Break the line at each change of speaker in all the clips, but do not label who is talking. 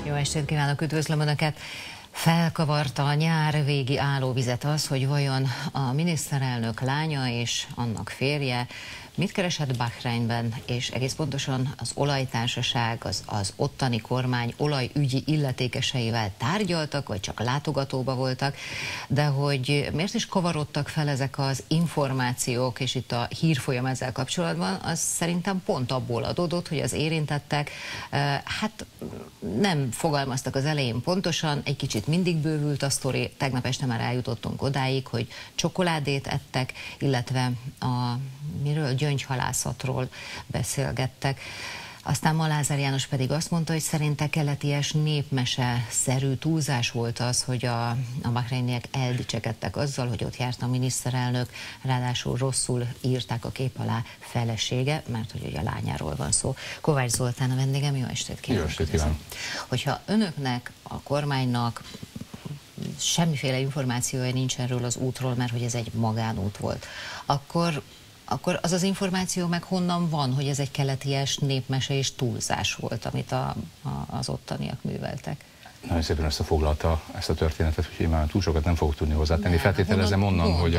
Jó estét kívánok, üdvözlöm Önöket! Felkavarta a nyár végi állóvizet az, hogy vajon a miniszterelnök lánya és annak férje mit keresett Bahreinben, és egész pontosan az olajtársaság, az ottani kormány olajügyi illetékeseivel tárgyaltak, vagy csak látogatóba voltak, de hogy miért is kavarodtak fel ezek az információk, és itt a hírfolyam ezzel kapcsolatban, az szerintem pont abból adódott, hogy az érintettek hát nem fogalmaztak az elején pontosan, egy kicsit mindig bővült a sztori, tegnap este már eljutottunk odáig, hogy csokoládét ettek, illetve miről? Gyöngyhalászatról beszélgettek. Aztán Lázár János pedig azt mondta, hogy szerinte keleties népmese-szerű túlzás volt az, hogy a bahreiniek eldicsekedtek azzal, hogy ott járt a miniszterelnök, ráadásul rosszul írták a kép alá felesége, mert hogy a lányáról van szó. Kovács Zoltán a vendégem, jó estét kívánok!
Jó estét kívánok! Hogyha
önöknek, a kormánynak semmiféle információja nincs erről az útról, mert hogy ez egy magánút volt, akkor az az információ meg honnan van, hogy ez egy keleties népmese és túlzás volt, amit az ottaniak műveltek?
Nagyon szépen összefoglalta ezt a történetet, úgyhogy én már túl sokat nem fogok tudni hozzátenni. Feltételezem onnan, hogy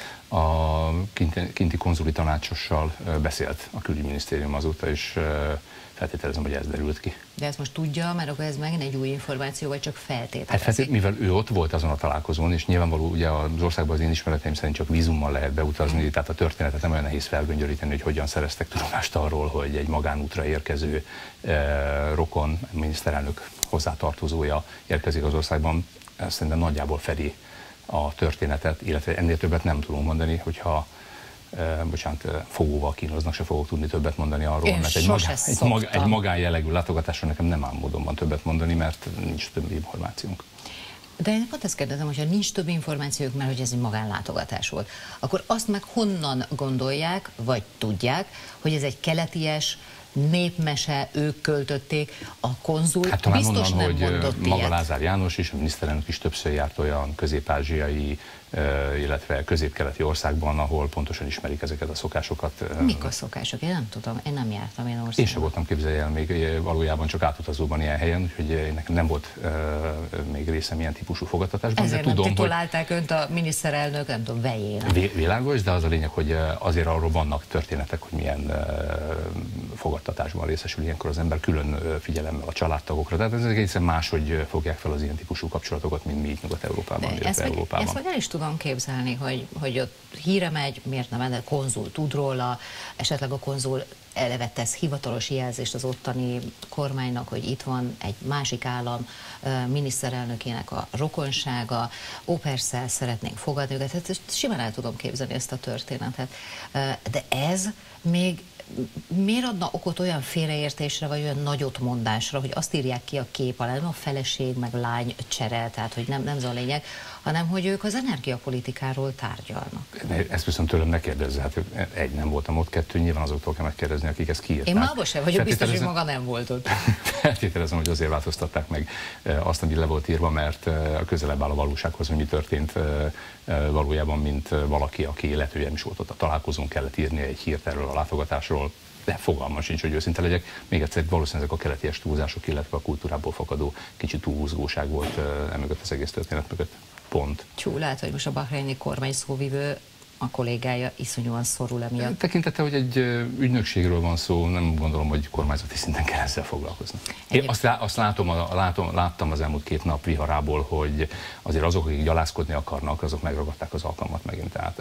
a kinti konzuli tanácsossal beszélt a külügyminisztérium azóta, és feltételezem, hogy ez derült ki.
De ezt most tudja, mert akkor ez megint egy új információ, vagy csak feltételezik?
Hát mivel ő ott volt azon a találkozón, és nyilvánvaló ugye az országban az én ismereteim szerint csak vízummal lehet beutazni, tehát a történetet nem olyan nehéz felgöngyölíteni, hogy hogyan szereztek tudomást arról, hogy egy magánútra érkező rokon, miniszterelnök hozzátartozója érkezik az országban. Szerintem nagyjából fedi a történetet, illetve ennél többet nem tudunk mondani, hogyha fogóval kínoznak, se fogok tudni többet mondani arról, mert egy magánjellegű látogatásról nekem nem áll módonban többet mondani, mert nincs több információnk.
De én pont ezt kérdezem, hogyha nincs több információk, mert hogy ez egy magánlátogatás volt, akkor azt meg honnan gondolják, vagy tudják, hogy ez egy keleties népmese, ők költötték, a konzul
hát talán
biztos
onnan,
nem mondott
hogy maga Lázár János is, a miniszterelnök is többször járt olyan közép-ázsiai, illetve közép-keleti országban, ahol pontosan ismerik ezeket a szokásokat.
Mik a szokások? Én nem tudom, én nem jártam ilyen országban.
Én sem voltam, képzelj el, még valójában csak átutazóban ilyen helyen, úgyhogy nekem nem volt még részem ilyen típusú fogadtatásban.
Ezért de tudom, nem titulálták önt a miniszterelnök, nem tudom, vejének.
Világos, de az a lényeg, hogy azért arról vannak történetek, hogy milyen fogadtatásban részesül ilyenkor az ember, külön figyelemmel a családtagokra. Tehát ezek egészen máshogy fogják fel az ilyen típusú kapcsolatokat, mint mi itt Nyugat-Európában, illetve Európában.
Ezt meg el is tudom képzelni, hogy ott híre megy, miért nem, a konzul tud róla, esetleg a konzul eleve tesz hivatalos jelzést az ottani kormánynak, hogy itt van egy másik állam miniszterelnökének a rokonsága, persze szeretnénk fogadni őket, hát simán el tudom képzelni ezt a történetet. De ez még miért adna okot olyan félreértésre, vagy olyan nagyotmondásra, hogy azt írják ki a kép alá, nem a feleség, meg lány csere, tehát hogy nem ez a lényeg, hanem hogy ők az energiapolitikáról tárgyalnak.
Ezt viszont tőlem ne kérdezze, hát nem voltam ott, kettő, nyilván azoktól kell megkérdezni, akik ezt kiírták.
Én mába sem vagyok biztos, hogy maga nem volt ott.
Feltételezem, hogy azért változtatták meg azt, amit le volt írva, mert közelebb áll a valósághoz, hogy mi történt valójában, mint valaki, aki lehetően is volt ott a találkozón, kellett írni egy hírt erről a látogatásról, de fogalmam sincs, hogy őszinte legyek. Még egyszer, valószínűleg ezek a keleties túlzások, illetve a kultúrából fakadó kicsit túlhúzgóság volt emögött az egész történet mögött. Pont.
Lehet, hogy most a bahreini kormány szóvivő, a kollégája iszonyúan szorul emiatt.
Tekintete, hogy egy ügynökségről van szó, nem gondolom, hogy kormányzati szinten kell ezzel foglalkozni. Én azt láttam az elmúlt 2 nap viharából, hogy azért azok, akik gyalázkodni akarnak, azok megragadták az alkalmat megint. Tehát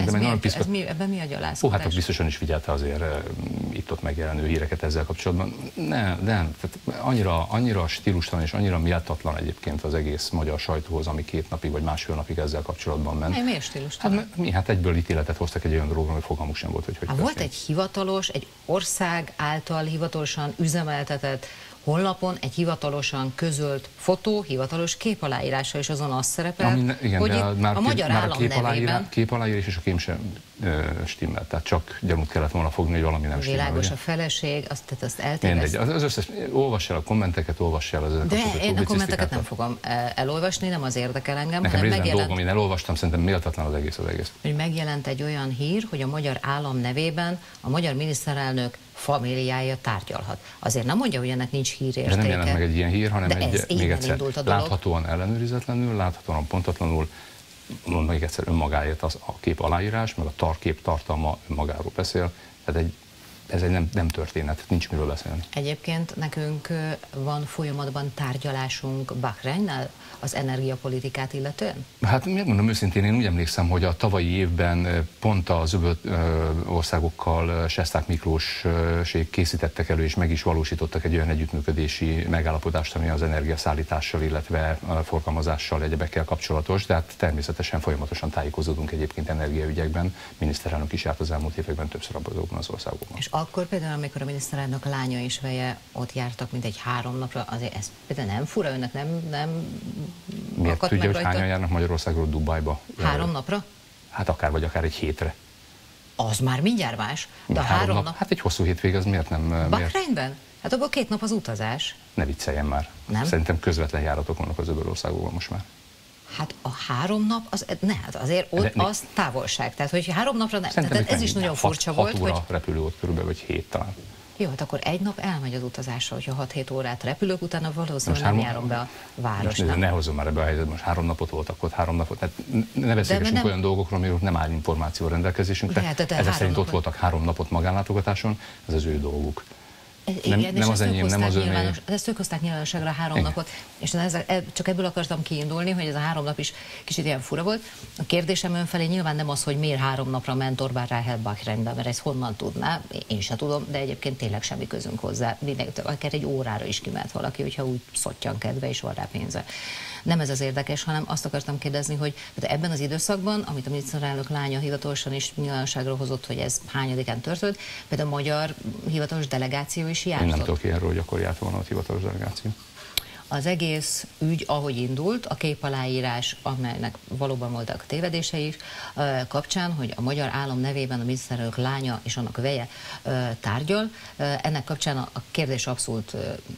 ebben mi a gyalázkodás?
Hát biztosan is figyelte azért itt-ott megjelenő híreket ezzel kapcsolatban. Nem, tehát annyira stílustalan és annyira méltatlan egyébként az egész magyar sajtóhoz, ami 2 napig vagy másfél napig ezzel kapcsolatban ment.
Miért stílustalan?
Hát egyből ítéletet hoztak egy olyan dologról, hogy fogalmuk sem volt, hogy
volt egy hivatalos, egy ország által hivatalosan üzemeltetett honlapon egy hivatalosan közölt fotó, hivatalos képaláírása, és azon az szerepel, hogy a magyar állam nevében...
Képaláírás és a kém sem stimmel, tehát csak gyanút kellett volna fogni, hogy valami nem stimmel.
Világos a feleség, azt eltéveszt.
Mindegy, az összes, olvass el a kommenteket, olvass el az ezek.
De én a kommenteket nem fogom elolvasni, nem az érdekel engem,
nekem részben dolgom, én elolvastam, szerintem méltatlan az egész.
Hogy megjelent egy olyan hír, hogy a magyar állam nevében a magyar miniszterelnök famíliája tárgyalhat. Azért nem mondja, hogy ennek nincs hírértéke.
De nem jelent meg egy ilyen hír, hanem még egyszer
láthatóan
ellenőrizetlenül, láthatóan pontatlanul, mondom még egyszer, önmagáért a kép aláírás, meg a kép tartalma önmagáról beszél. Tehát ez egy nem történet, nincs miről beszélni.
Egyébként nekünk van folyamatban tárgyalásunk Bahreinnel az energiapolitikát illetően?
Hát megmondom őszintén, én úgy emlékszem, hogy a tavalyi évben pont az öböl országokkal Sesták Miklósék készítettek elő és meg is valósítottak egy olyan együttműködési megállapodást, ami az energiaszállítással, illetve forgalmazással, egyebekkel kapcsolatos, tehát természetesen folyamatosan tájékozódunk egyébként energiaügyekben. Miniszterelnök is járt az elmúlt években többször azokban az országokban.
És akkor például, amikor a miniszterelnök lánya és veje ott jártak, mint egy 3 napra, azért ez például nem fura önnek, nem
miért tudja, hogy hányan járnak Magyarországról Dubajba?
3 napra?
Hát akár egy hétre.
Az már mindjárt más, de a 3 nap...
Hát egy hosszú hétvége, az miért nem...
Bahreinben? Hát abban 2 nap az utazás.
Ne vicceljen már.
Nem?
Szerintem közvetlen járatok vannak az öböl országokban most már.
Hát a 3 nap, hát azért ott az távolság. Tehát, hogy 3 napra tehát ez is nagyon furcsa volt.
6 óra repülő volt körülbelül, vagy 7 talán.
Jó, hát akkor egy nap elmegy az utazásra, hogyha 6-7 órát repülök, utána valószínűleg nem járom be a városnak.
Ne hozzon már ebbe a helyzetbe, most 3 napot voltak ott, 3 napot. Hát ne beszélgessünk olyan dolgokról, amiről nem áll információ rendelkezésünkre. Ezek szerint ott voltak 3 napot magánlátogatáson, ez az ő dolguk.
Igen,
nem az enyém, nem az öné.
Ezt ők hozták nyilvánosságra 3 napot, és csak ebből akartam kiindulni, hogy ez a 3 nap is kicsit ilyen fura volt. A kérdésem önfelé nyilván nem az, hogy miért 3 napra ment Orbán Ráhel Bahreinbe, mert ezt honnan tudná, én sem tudom, de egyébként tényleg semmi közünk hozzá. Akár egy órára is kiment valaki, hogyha úgy szottyan kedve és van rá pénze. Nem ez az érdekes, hanem azt akartam kérdezni, hogy ebben az időszakban, amit a miniszterelnök lánya hivatalosan is nyilvánosságra hozott, hogy ez hányadikán történt, például a magyar hivatalos delegáció is járt.
Én nem tudok ilyenről, hogy akkor járt volna a hivatalos delegáció.
Az egész ügy, ahogy indult, a képaláírás, amelynek valóban voltak tévedései is, kapcsán, hogy a magyar állam nevében a miniszterelnök lánya és annak veje tárgyal, ennek kapcsán a kérdés abszolút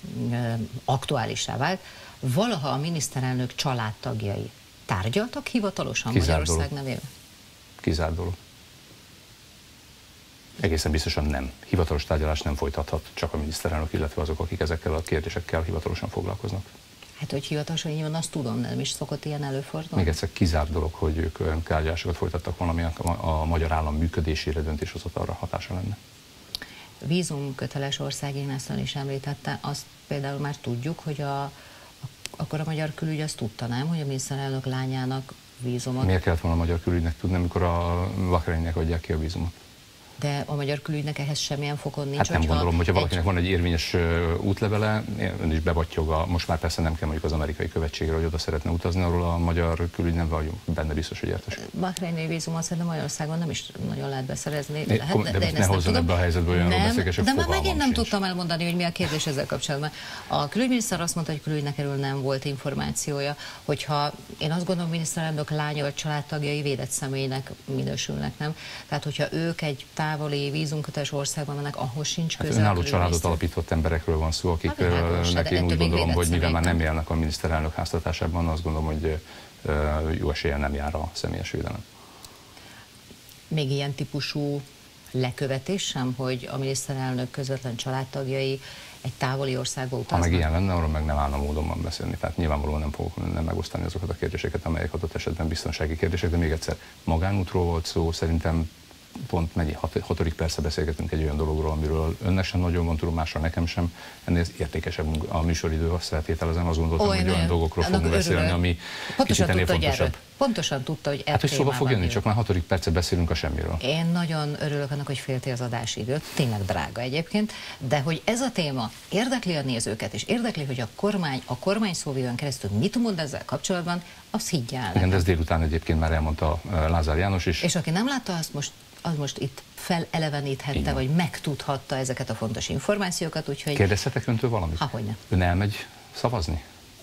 aktuálissá vált. Valaha a miniszterelnök családtagjai tárgyaltak hivatalosan Magyarország nevében?
Kizárt dolog. Egészen biztosan nem. Hivatalos tárgyalást nem folytathat csak a miniszterelnök, illetve azok, akik ezekkel a kérdésekkel hivatalosan foglalkoznak. Hát,
hogy hivatalosan így van, azt tudom, nem is szokott ilyen előfordulni.
Még egyszer kizárt dolog, hogy ők olyan tárgyalásokat folytattak volna, ami a magyar állam működésére, döntéshozatalra hatása lenne.
Vízumköteles ország, én ezt is említette, azt például már tudjuk, hogy akkor a magyar külügy azt tudta, nem, hogy a miniszterelnök lányának vízumot...
Miért kellett volna a magyar külügynek tudni, amikor a Bahreinnek adják ki a vízumot?
De a magyar külügynek ehhez semmilyen fokon nincs.
Hát nem gondolom, hogyha valakinek van egy érvényes útlevele, ön is bevattyog, most már persze nem kell mondjuk az amerikai követségre, hogy oda szeretne utazni, arról a magyar külügy nem vagyunk benne biztos, hogy értes.
Bahreini vízumot szerintem Magyarországon nem is nagyon lehet beszerezni.
De én ne hozzon ebbe a helyzetbe olyanról beszélgesek,
de már megint nem tudtam elmondani, hogy mi a kérdés ezzel kapcsolatban. A külügyminiszter azt mondta, hogy külügynek erről nem volt információja, hogyha én azt gondolom, miniszterelnök lánya vagy családtagjai védett személynek minősülnek, nem? Tehát, hogyha ők egy távoli vízumköteles országban mennek, ahhoz sincs köze.
Önálló családot alapított emberekről van szó, akiknek én úgy gondolom, hogy mivel már nem élnek a miniszterelnök háztartásában, azt gondolom, hogy jó eséllyel nem jár a személyes védelem.
Még ilyen típusú lekövetés sem, hogy a miniszterelnök közvetlen családtagjai egy távoli országba utaznak?
Ha meg ilyen lenne, arról meg nem állna módonban beszélni. Tehát nyilvánvalóan nem fogok megosztani azokat a kérdéseket, amelyek adott esetben biztonsági kérdések, de még egyszer magánútról volt szó, szerintem pont mennyi, 6. persze beszélgetünk egy olyan dologról, amiről önnek sem nagyon van tudomása, nekem sem. Ennél értékesebb a műsoridő, azt feltételezem, azt gondoltam, hogy olyan dolgokról fogunk beszélni, ami kicsit ennél fontosabb.
Pontosan tudta, hogy
hát, hogy szóba fog jönni, csak már 6. percet beszélünk a semmiről.
Én nagyon örülök annak, hogy félti az adásidőt, tényleg drága egyébként, de hogy ez a téma érdekli a nézőket, és érdekli, hogy a kormány szóvivőn keresztül mit mond ezzel kapcsolatban, azt higgye el.
Igen, de ezt délután egyébként már elmondta Lázár János is.
És aki nem látta, az most itt feleleveníthette, vagy megtudhatta ezeket a fontos információkat, úgyhogy...
Kérdezhetek öntől valamit?
Hogyne.
Ön elmegy szavazni?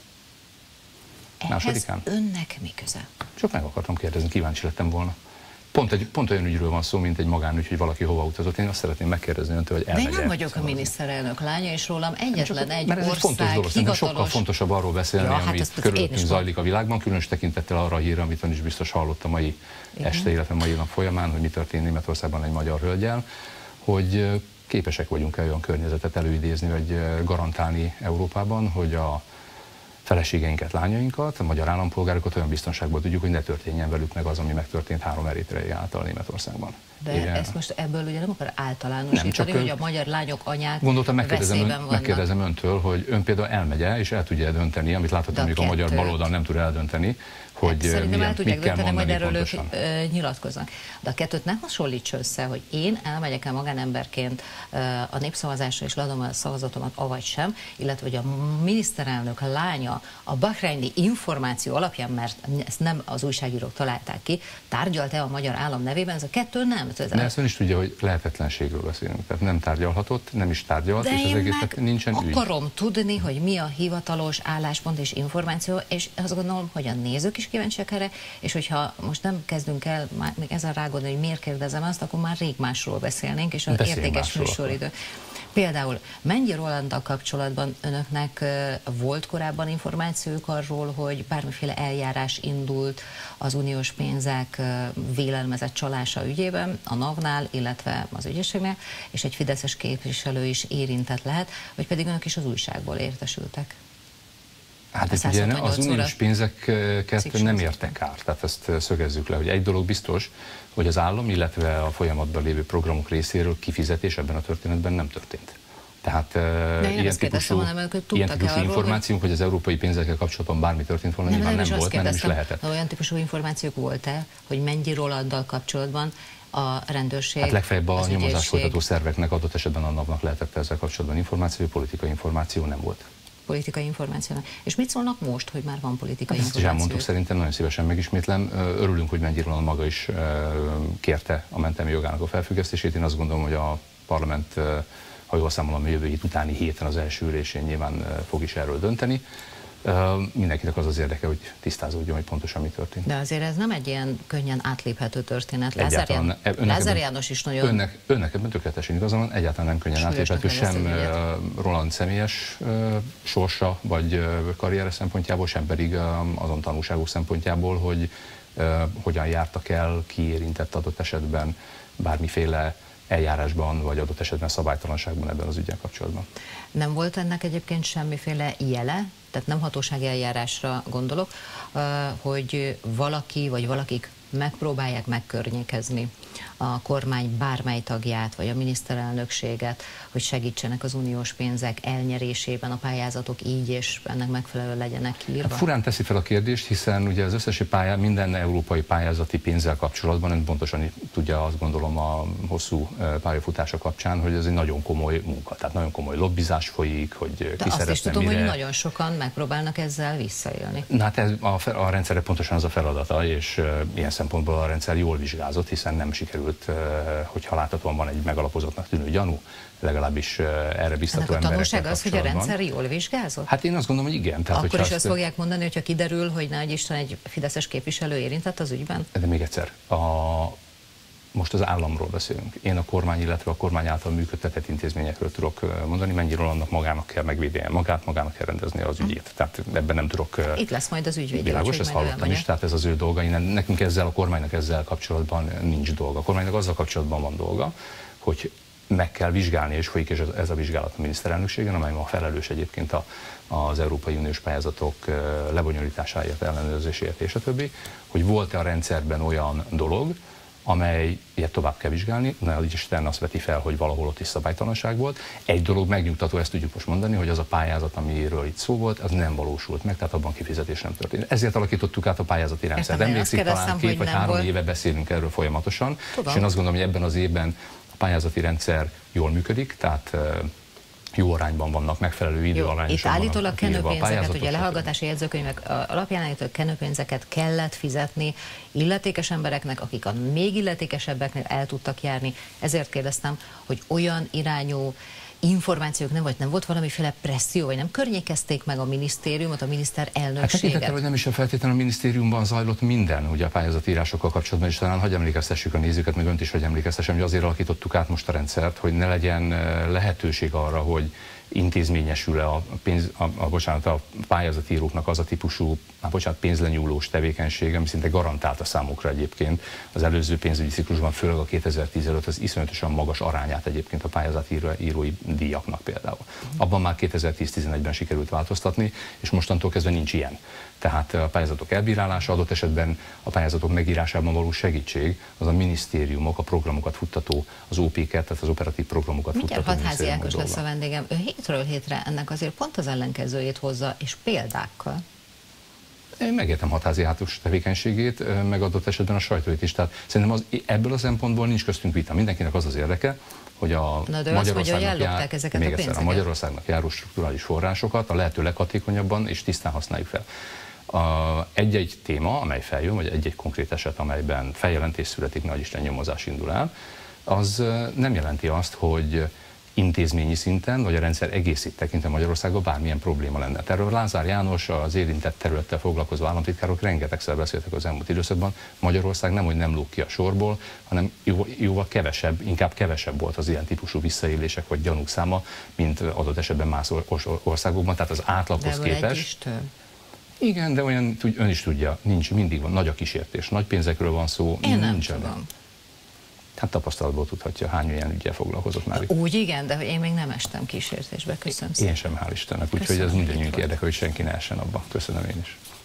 Ehhez önnek mi köze?
Csak meg akartam kérdezni, kíváncsi lettem volna. Pont olyan ügyről van szó, mint egy magánügy, hogy valaki hova utazott. Én azt szeretném megkérdezni öntől, hogy elmegy.
De én nem vagyok a miniszterelnök lánya, és rólam egyetlen egy
mert ez
ország
egy fontos dolog,
hivatalos...
sokkal fontosabb arról beszélni, ami körülöttünk zajlik a világban, különös tekintettel arra a hírre, amit ön is biztos hallott a mai este, illetve mai nap folyamán, hogy mi történt Németországban egy magyar hölgyel, hogy képesek vagyunk-e olyan környezetet előidézni, vagy garantálni Európában, hogy a feleségeinket, lányainkat, a magyar állampolgárokat olyan biztonságban tudjuk, hogy ne történjen velük meg az, ami megtörtént 3 eritreai által Németországban.
De igen. Ezt most ebből ugye nem akar általánosítani, hogy a magyar lányok, anyák
gondoltam,
veszélyben
megkérdezem öntől, hogy ön például elmegye, és el tudja dönteni, amit láthatom, mondjuk a magyar baloldal nem tud eldönteni, hogy
szerintem el tudják dönteni, majd erről ők nyilatkoznak. De a kettőt ne hasonlíts össze, hogy én elmegyek el magánemberként a népszavazásra, és leadom a szavazatomat, avagy sem, illetve hogy a miniszterelnök lánya a bahreini információ alapján, mert ezt nem az újságírók találták ki, tárgyalt-e a magyar állam nevében, ez a kettő nem.
De ezt ön is tudja, hogy lehetetlenségről beszélünk. Tehát nem tárgyalhatott, nem is tárgyalt,
de
és az egésznek nincsen ügy.
Akarom tudni, hogy mi a hivatalos álláspont és információ, és azt gondolom, hogy a nézők is kíváncsiak erre, és hogyha most nem kezdünk el még ezen rágódni, hogy miért kérdezem azt, akkor már rég másról beszélnénk, és az értékes műsoridő. Például Mennyi Rolanddal kapcsolatban önöknek volt korábban információk arról, hogy bármiféle eljárás indult az uniós pénzek vélelmezett csalása ügyében, a NAV-nál, illetve az ügyészségnél, és egy fideszes képviselő is érintett lehet, vagy pedig önök is az újságból értesültek?
Hát itt ugye az uniós pénzeket nem értek át, tehát ezt szögezzük le, hogy egy dolog biztos, hogy az állam, illetve a folyamatban lévő programok részéről kifizetés ebben a történetben nem történt. Tehát ilyen típusú információnk, hogy az európai pénzekkel kapcsolatban bármi történt volna, nyilván nem volt, mert nem is lehetett.
Olyan típusú információk volt-e, hogy Mennyi Rolanddal kapcsolatban a rendőrség...
Hát legfeljebb a nyomozás folytató szerveknek, adott esetben annak lehetett ezzel kapcsolatban információ, politikai információ nem volt.
Politikai információnak. És mit szólnak most, hogy már van politikai információ?
Ezt is elmondtuk, szerintem nagyon szívesen megismétlem. Örülünk, hogy Mennyi Roland maga is kérte a mentelmi jogának a felfüggesztését. Én azt gondolom, hogy a parlament, ha jól számolom, a jövő hét utáni héten az első ülésén nyilván fog is erről dönteni. Mindenkinek az az érdeke, hogy tisztázódjon, hogy pontosan mi történt.
De azért ez nem egy ilyen könnyen átléphető történet. Lázár János is nagyon...
Önnek ebben tökéletesen igaza van, egyáltalán nem könnyen átléphető, sem Roland személyes sorsa vagy karriere szempontjából, sem pedig azon tanulságok szempontjából, hogy hogyan jártak el, ki érintett adott esetben bármiféle eljárásban, vagy adott esetben szabálytalanságban ebben az ügyen kapcsolatban.
Nem volt ennek egyébként semmiféle jele, tehát nem hatósági eljárásra gondolok, hogy valaki vagy valakik megpróbálják megkörnyékezni a kormány bármely tagját, vagy a miniszterelnökséget, hogy segítsenek az uniós pénzek elnyerésében, a pályázatok így és ennek megfelelően legyenek kiírva?
Hát furán teszi fel a kérdést, hiszen ugye az összes minden európai pályázati pénzzel kapcsolatban, ön pontosan tudja, azt gondolom, a hosszú pályafutása kapcsán, hogy ez egy nagyon komoly munka, tehát nagyon komoly lobbizás folyik, hogy ki szeretne mire.
Azt is tudom, hogy nagyon sokan megpróbálnak ezzel visszaélni.
Na hát ez a rendszerre pontosan az a feladata, és ilyen szempontból a rendszer jól vizsgázott, hiszen nem sikerült, hogyha láthatóan van egy megalapozottnak tűnő gyanú, legalábbis erre biztató emberekkel
kapcsolatban. A tanulság az, hogy a rendszer jól vizsgázott?
Hát én azt gondolom, hogy igen. Tehát,
akkor is azt fogják mondani, hogyha kiderül, hogy nehogy Isten egy fideszes képviselő érintett az ügyben?
De még egyszer, most az államról beszélünk. Én a kormány, illetve a kormány által működtetett intézményekről tudok mondani, Mennyi Rolandnak magának kell megvédenie magát, magának kell rendezni az ügyét. Tehát ebben nem tudok...
Itt lesz majd az ügyvéd.
Világos, ezt hallottam is, tehát ez az ő dolga. Nekünk ezzel, a kormánynak ezzel kapcsolatban nincs dolga. A kormánynak azzal kapcsolatban van dolga, hogy meg kell vizsgálni, és folyik ez a vizsgálat a miniszterelnökségen, amely ma felelős egyébként az Európai Uniós pályázatok lebonyolításáért, ellenőrzéséért és a többi, hogy volt-e a rendszerben olyan dolog, amely ilyet tovább kell vizsgálni, ne Isten azt veti fel, hogy valahol ott is szabálytalanság volt. Egy dolog megnyugtató, ezt tudjuk most mondani, hogy az a pályázat, amiről itt szó volt, az nem valósult meg, tehát abban kifizetés nem történt. Ezért alakítottuk át a pályázati rendszert. Emlékszik, talán 2 vagy 3 éve beszélünk erről folyamatosan, és én azt gondolom, hogy ebben az évben a pályázati rendszer jól működik, tehát jó arányban vannak, megfelelő időarányosan.
Itt állítólag kenőpénzeket, ugye lehallgatási jegyzőkönyvek alapján állítólag kenőpénzeket kellett fizetni illetékes embereknek, akik a még illetékesebbeknél el tudtak járni. Ezért kérdeztem, hogy olyan irányú információk nem volt valamiféle presszió, vagy nem környékezték meg a minisztériumot, a miniszterelnökséget? Hát tekintettel, hogy nem is feltétlenül a minisztériumban zajlott minden, ugye a pályázatírásokkal kapcsolatban, és talán hadd emlékeztessük a nézőket, meg önt is, hogy emlékeztessem, hogy azért alakítottuk át most a rendszert, hogy ne legyen lehetőség arra, hogy
intézményesül-e a pályázatíróknak az a típusú, pénzlenyúlós tevékenység, ami szinte garantálta számukra egyébként az előző pénzügyi ciklusban, főleg a 2010 előtt az iszonyatosan magas arányát egyébként a pályázatírói díjaknak például. Abban már 2010-11-ben sikerült változtatni, és mostantól kezdve nincs ilyen. Tehát a pályázatok elbírálása, adott esetben a pályázatok megírásában való segítség, az a minisztériumok, a programokat futtató, az OP-ket, tehát az operatív programokat futtató.
Hatházi Ákos lesz a vendégem. Ő hétről hétre ennek azért pont az ellenkezőjét hozza, és példákkal.
Én megértem Hatházi Ákos tevékenységét, meg adott esetben a sajtóit is. Tehát szerintem ebből a szempontból nincs köztünk vita. Mindenkinek az az érdeke, hogy a Magyarországnak járó strukturális forrásokat a lehető leghatékonyabban és tisztán használjuk fel. Egy-egy téma, amely feljön, vagy egy-egy konkrét eset, amelyben feljelentés születik, nagy Isten nyomozás indul el, az nem jelenti azt, hogy intézményi szinten, vagy a rendszer egészét tekintve Magyarországon bármilyen probléma lenne. Erről Lázár János, az érintett területtel foglalkozó államtitkárok rengetegszer beszéltek az elmúlt időszakban. Magyarország nemhogy nem lóg ki a sorból, hanem jóval kevesebb, inkább kevesebb volt az ilyen típusú visszaélések vagy gyanúk száma, mint adott esetben más országokban. Tehát az átlaghoz képest. Igen, de olyan, ön is tudja, nincs, mindig van, nagy a kísértés, nagy pénzekről van szó,
én nem tudom.
Hát tapasztalatból tudhatja, hány olyan ügyel foglalkozott már.
Úgy igen, de én még nem estem kísértésbe, köszönöm szépen.
Én sem, hál' Istennek, úgyhogy ez mindannyiunk érdeke, hogy senki ne essen abba. Köszönöm én is.